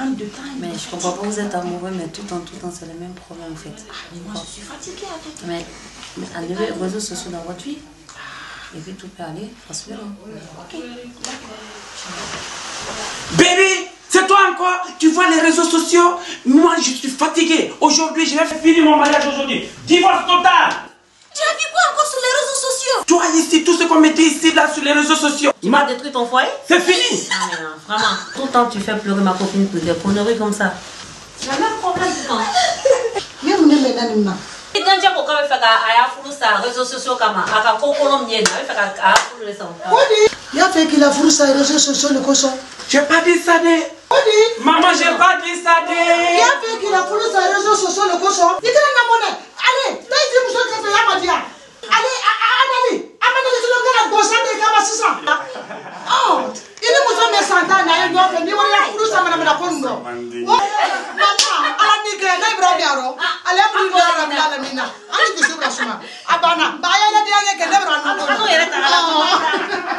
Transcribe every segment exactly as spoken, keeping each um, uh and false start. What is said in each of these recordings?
prendre du temps. Mais je comprends pas, vous êtes amoureux, mais tout le temps, tout le temps, c'est le même problème en fait. Ah, mais moi, je suis fatiguée avec. Mais, mais enlevez les réseaux sociaux dans votre vie. Et puis tout peut aller, facilement. Ok, d'accord. Bébé, c'est toi encore? Tu vois les réseaux sociaux? Moi, je suis fatigué. Aujourd'hui, je vais finir mon mariage aujourd'hui. Divorce total. Tu as vu quoi encore sur les réseaux sociaux? Toi ici, tout ce qu'on mettait ici, là, sur les réseaux sociaux. Tu m'as détruit ton foyer? C'est fini. Ah mais non, vraiment. Tout le temps tu fais pleurer ma copine pour des conneries comme ça. C'est le même problème tout le temps. Mais on est maintenant. Et quand tu as beaucoup fait à les réseaux sociaux comme à la colombienne, il fait à les réseaux. Il a fait qu'il a voulu ça les réseaux sociaux le cochon. J'ai pas dit ça de. Maman, j'ai pas dit ça de. Il a fait qu'il a voulu ça les réseaux sociaux le cochon. Il était dans la monnaie. Allez, là il dit vous êtes fait à Madia. Allez, Amali, Amali, je le gars à gauche de Kama six cents. Oh, il est mon mes santana et donc il y a voulu ça madame la Kondo. Maman, ala ni que na ibra diaro. Allez pour le la la mina. Allez que c'est ça. Abana, ba ya la dia que nebra no. Ah non, il est là.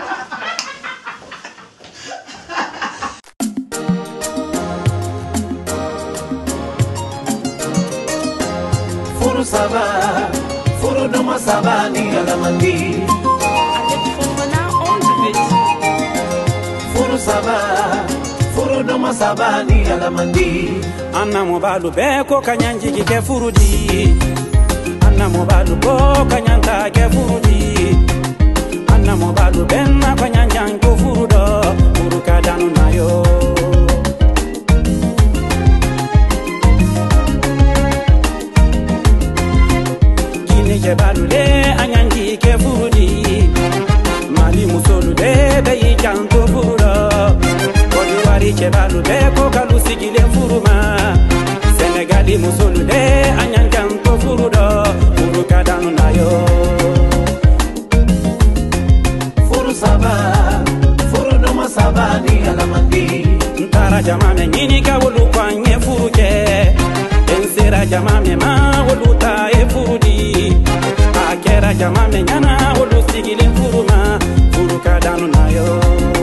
Furu saba, furu doma saba ni alamandi. Furu saba, furu doma saba ni alamandi. Anna mobalu beko kanyanji ke furudi. Anna mobalu bo kanyanta ke furudi. Anna mobalu benna kanyanjan ko furudo. Furu kadanu nayo. Kine balu de anyanji ke furudi. Mali musolu de beyi kanto furudo. Kodiwari ke balu de ko kalu sigile furuma. Senegali musolu de anyanjan ko furudo. Furu kadanu nayo. Furu saba, furu doma saba ni alamandi. Ntara jama me nyini ka wolu kwanye furu ke. Ensera jama me ma wolu ta e furu di. Akera jama me nyana wolu sigile furuma. Furu kadanu nayo.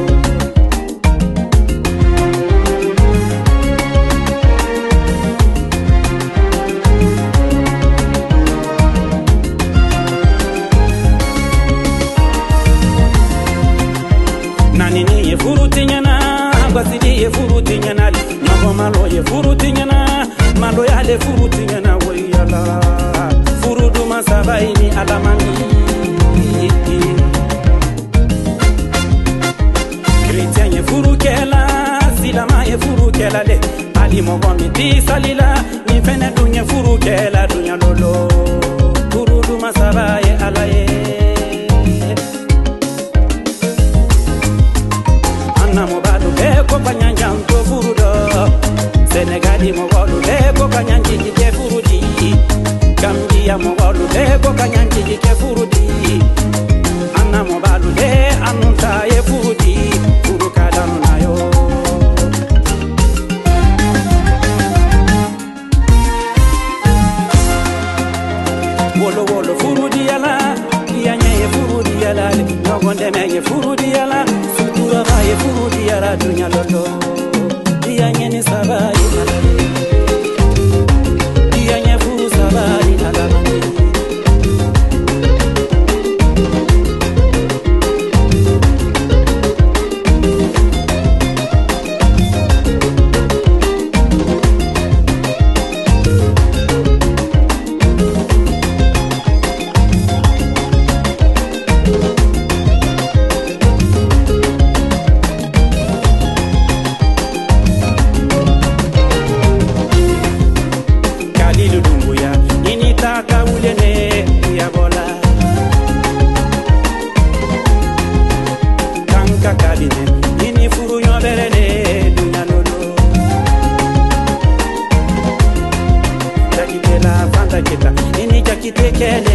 Nanini ye furuti nyana, basidi ye furuti nyana, nyoko malo ye furuti nyana, malo yale furuti nyana weyala, furudu masabaini alamani. Chrétien ye furukela, silama ye furukela le, ali mogomi di salila, ni fene dunya furukela dunya lolo, furudu masabaye alaye. Anna mobalu beko kanyanjan to furudo. Senegali mobalu beko kanyanji ke furudi. Gambia mobalu beko kanyanji ke furudi. Anna mobalu de anunta ye furudi. Furu kadanu nayo. Wolo wolo furudi yala, yanye ye furudi yala, nogonde me ye furudi yala. Suraba ye furudi yara dunya lolo. Iyanye ni sabai alale. Iyanye furu sabai alamani. Ini jakite kele